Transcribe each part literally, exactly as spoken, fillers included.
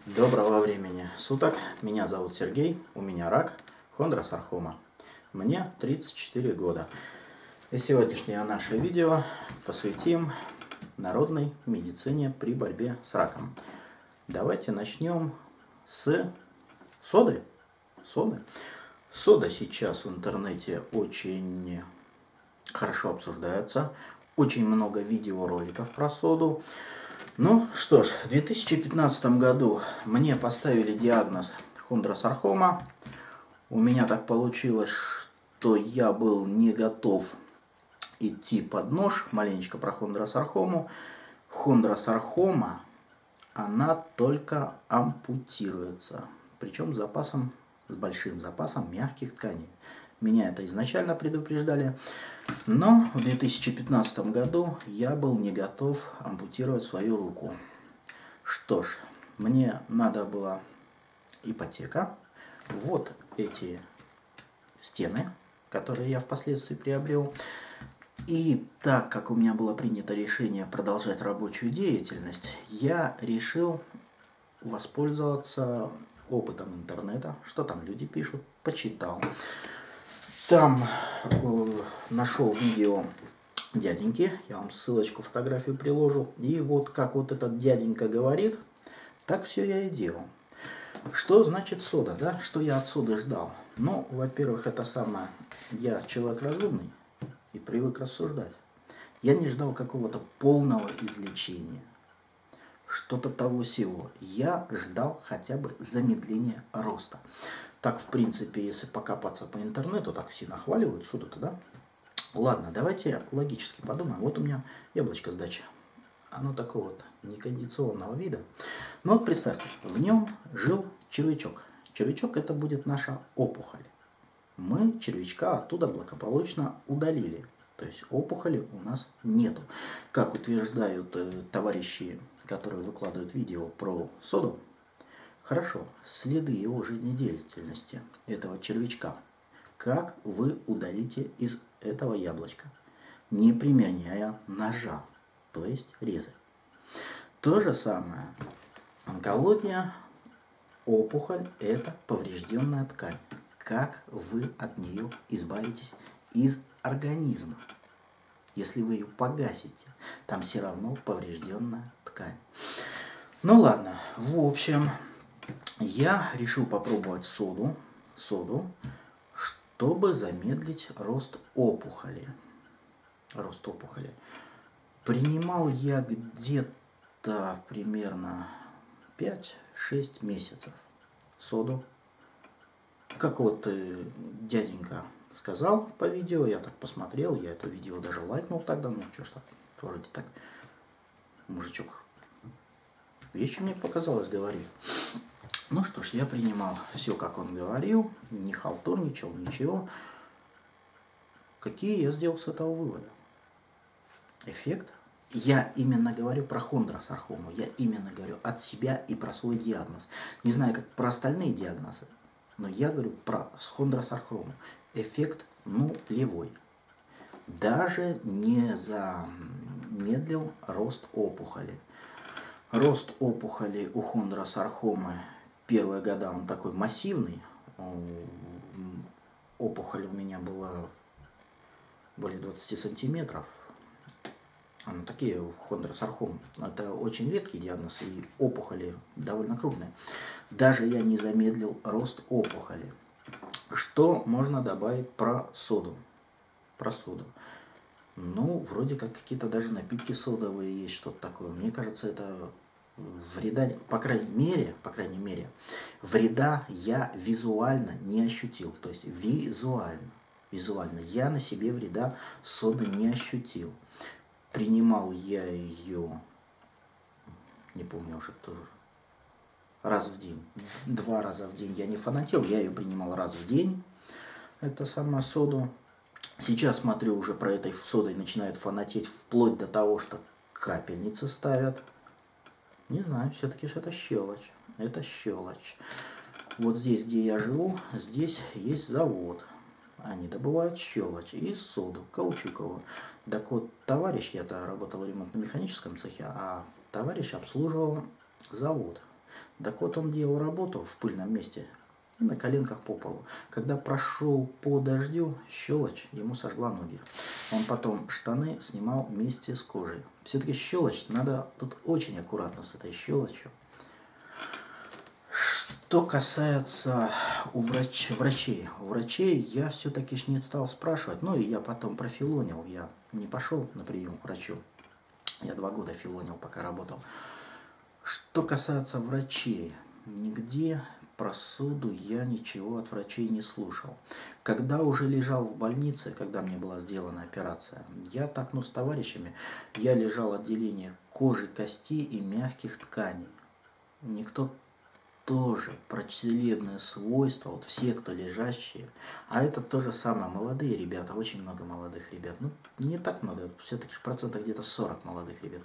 Доброго времени суток, меня зовут Сергей, у меня рак, хондросаркома. Мне тридцать четыре года. И сегодняшнее наше видео посвятим народной медицине при борьбе с раком. Давайте начнем с соды. Соды. Сода сейчас в интернете очень хорошо обсуждается. Очень много видеороликов про соду. Ну что ж, в две тысячи пятнадцатом году мне поставили диагноз хондросаркома. У меня так получилось, что я был не готов идти под нож. Маленечко про хондросаркому. Хондросаркома, она только ампутируется. Причем с запасом, с большим запасом мягких тканей. Меня это изначально предупреждали. Но в две тысячи пятнадцатом году я был не готов ампутировать свою руку. Что ж, мне надо была ипотека. Вот эти стены, которые я впоследствии приобрел. И так как у меня было принято решение продолжать рабочую деятельность, я решил воспользоваться опытом интернета. Что там люди пишут? Почитал. Там э, нашел видео дяденьки, я вам ссылочку, фотографию приложу. И вот как вот этот дяденька говорит, так все я и делал. Что значит сода, да? Что я от соды ждал? Ну, во-первых, это самое, я человек разумный и привык рассуждать. Я не ждал какого-то полного излечения, что-то того сего. Я ждал хотя бы замедления роста. Так, в принципе, если покопаться по интернету, так все нахваливают соду-то, да? Ладно, давайте логически подумаем. Вот у меня яблочко с дачи. Оно такого вот некондиционного вида. Но вот представьте, в нем жил червячок. Червячок — это будет наша опухоль. Мы червячка оттуда благополучно удалили. То есть опухоли у нас нету. Как утверждают э, товарищи, которые выкладывают видео про соду, хорошо, следы его жизнедеятельности, этого червячка, как вы удалите из этого яблочка, не применяя ножа, то есть резать. То же самое. Онкология, опухоль – это поврежденная ткань. Как вы от нее избавитесь из организма? Если вы ее погасите, там все равно поврежденная ткань. Ну ладно, в общем, я решил попробовать соду, соду, чтобы замедлить рост опухоли. Рост опухоли. Принимал я где-то примерно пять-шесть месяцев соду. Как вот э, дяденька сказал по видео, я так посмотрел, я это видео даже лайкнул тогда, ну что ж так, вроде так, мужичок вещи мне показалось, говорит. Ну что ж, я принимал все, как он говорил, не халтурничал, ничего. Какие я сделал с этого вывода? Эффект? Я именно говорю про хондросаркому, я именно говорю от себя и про свой диагноз. Не знаю, как про остальные диагнозы, но я говорю про хондросаркому. Эффект нулевой. Даже не замедлил рост опухоли. Рост опухоли у хондросаркомы первые года он такой массивный. Опухоль у меня была более двадцати сантиметров. Ну, такие хондросаркомы. Это очень редкий диагноз, и опухоли довольно крупные. Даже я не замедлил рост опухоли. Что можно добавить про соду? Про соду. Ну, вроде как какие-то даже напитки содовые есть, что-то такое. Мне кажется, это вреда, по крайней мере, по крайней мере, вреда я визуально не ощутил. То есть визуально, визуально я на себе вреда соды не ощутил. Принимал я ее, не помню уже, кто, раз в день. Два раза в день я не фанател, я ее принимал раз в день, это сама соду. Сейчас смотрю, уже про этой содой начинают фанатеть вплоть до того, что капельницы ставят. Не знаю, все-таки это щелочь. Это щелочь. Вот здесь, где я живу, здесь есть завод. Они добывают щелочь и соду, каучуковую. Так вот, товарищ, я-то работал в ремонтно-механическом цехе, а товарищ обслуживал завод. Так вот, он делал работу в пыльном месте и на коленках по полу. Когда прошел по дождю, щелочь ему сожгла ноги. Он потом штаны снимал вместе с кожей. Все-таки щелочь, надо тут очень аккуратно с этой щелочью. Что касается у врач, врачей, у врачей я все-таки не стал спрашивать, ну и я потом профилонил, я не пошел на прием к врачу, я два года филонил, пока работал. Что касается врачей, нигде про суду я ничего от врачей не слушал. Когда уже лежал в больнице, когда мне была сделана операция, я так, ну, с товарищами, я лежал в отделении кожи, костей и мягких тканей. Никто тоже про целебные свойства, вот все, кто лежащие, а это то же самое, молодые ребята, очень много молодых ребят, ну, не так много, все-таки в процентах где-то сорок молодых ребят.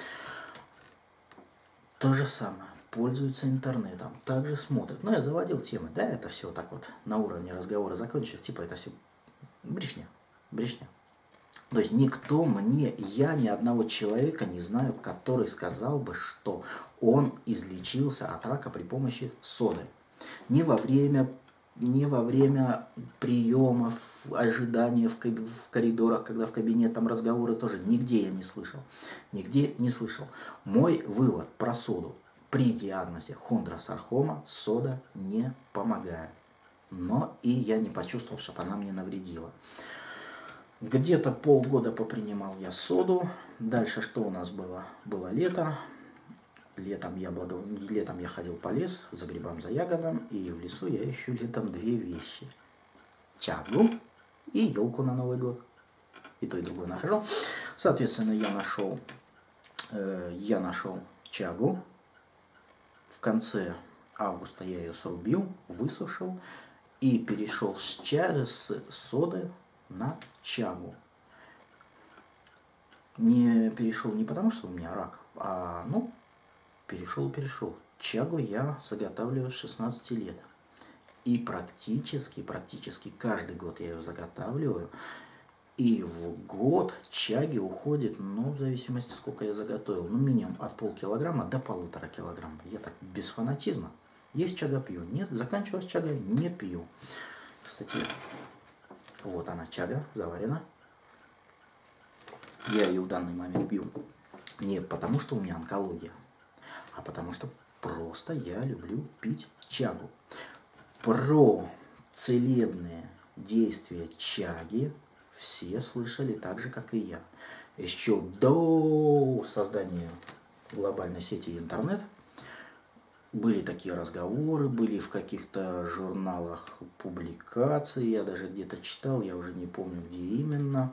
То же самое, пользуются интернетом, также смотрят. Но я заводил темы, да, это все так вот на уровне разговора закончилось, типа это все брехня, брехня. То есть никто мне, я ни одного человека не знаю, который сказал бы, что он излечился от рака при помощи соды. Ни во время, ни во время приемов, ожидания в, в коридорах, когда в кабинете там разговоры тоже, нигде я не слышал. Нигде не слышал. Мой вывод про соду. При диагнозе хондросаркома сода не помогает. Но и я не почувствовал, чтобы она мне навредила. Где-то полгода попринимал я соду. Дальше что у нас было? Было лето. Летом я, благо... летом я ходил по лесу за грибом, за ягодом. И в лесу я ищу летом две вещи. Чагу и елку на Новый год. И то, и другое нахожу. Соответственно, я нашел, э, я нашел чагу. В конце августа я ее срубил, высушил. И перешел с, ча... с соды на чагу. Не перешел не потому, что у меня рак, а, ну, перешел, перешел. Чагу я заготавливаю с шестнадцати лет. И практически, практически каждый год я ее заготавливаю. И в год чаги уходит, ну, в зависимости, сколько я заготовил, ну, минимум от полкилограмма до полутора килограмма. Я так без фанатизма. Есть чага, пью. Нет, заканчивалась чага, не пью. Кстати, вот она, чага, заварена. Я ее в данный момент пью не потому, что у меня онкология, а потому что просто я люблю пить чагу. Про целебные действия чаги все слышали так же, как и я. Еще до создания глобальной сети интернет были такие разговоры, были в каких-то журналах публикации, я даже где-то читал, я уже не помню, где именно.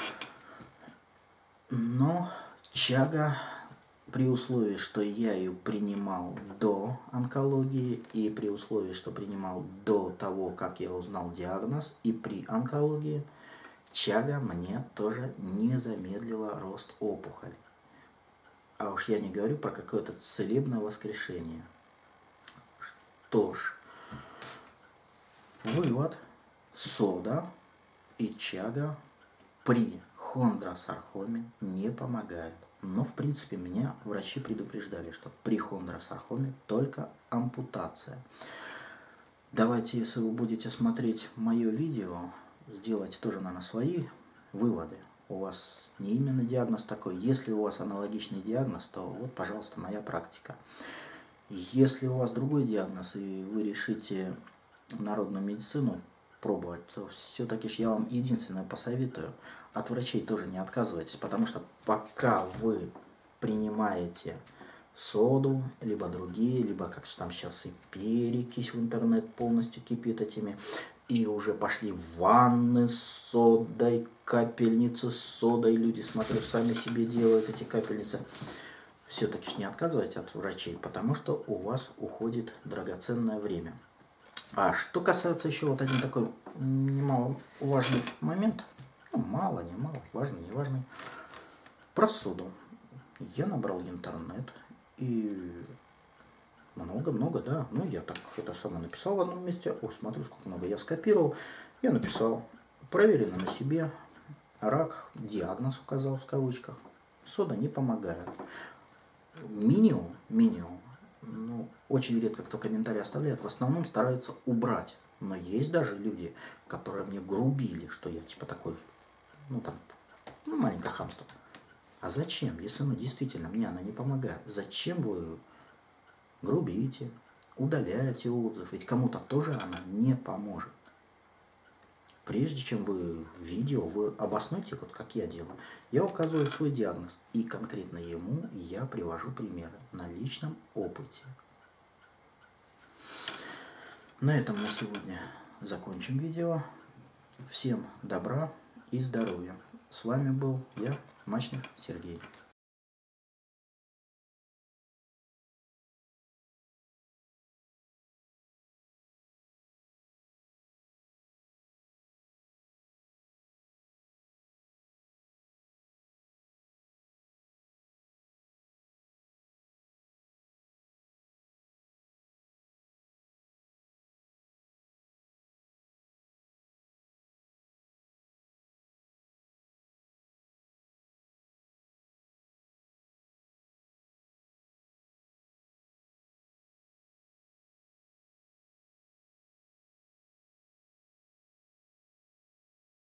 Но чага, при условии, что я ее принимал до онкологии, и при условии, что принимал до того, как я узнал диагноз, и при онкологии, чага мне тоже не замедлила рост опухоли. А уж я не говорю про какое-то целебное воскрешение. Что ж, вывод: сода и чага при хондросаркоме не помогает. Но, в принципе, меня врачи предупреждали, что при хондросаркоме только ампутация. Давайте, если вы будете смотреть мое видео, сделайте тоже, наверное, свои выводы. У вас не именно диагноз такой. Если у вас аналогичный диагноз, то вот, пожалуйста, моя практика. Если у вас другой диагноз, и вы решите народную медицину пробовать, то все-таки я вам единственное посоветую: от врачей тоже не отказывайтесь, потому что пока вы принимаете соду, либо другие, либо, как там сейчас и перекись в интернет полностью кипит этими, и уже пошли ванны с содой, капельницы с содой, люди, смотрю, сами себе делают эти капельницы. Все-таки не отказывайте от врачей, потому что у вас уходит драгоценное время. А что касается еще вот один такой немаловажный момент, ну, мало, не мало, важный, не важный, про соду. Я набрал интернет и много-много, да, ну я так это самое написал в одном месте, о, смотрю, сколько много я скопировал, я написал: проверено на себе, рак, диагноз указал в кавычках, сода не помогает. Минимум, минимум, ну, очень редко кто комментарий оставляет, в основном стараются убрать. Но есть даже люди, которые мне грубили, что я типа такой, ну там, ну, маленькое хамство. А зачем, если ну действительно мне она не помогает? Зачем вы грубите, удаляете отзыв? Ведь кому-то тоже она не поможет. Прежде чем вы видео, вы обоснуйте, вот как я делаю. Я указываю свой диагноз, и конкретно ему я привожу примеры на личном опыте. На этом на сегодня закончим видео. Всем добра и здоровья. С вами был я, Мачнев Сергей.